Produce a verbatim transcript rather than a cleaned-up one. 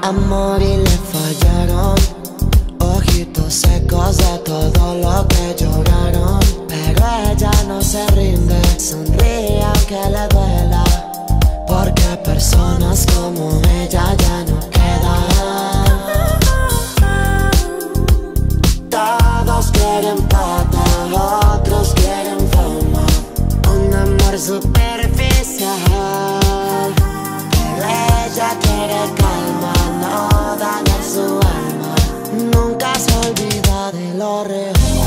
amor y le fallaron. Ojitos secos de todo lo que lloraron. Pero ella no se rinde, sonríe aunque le duela, porque personas como ella ya no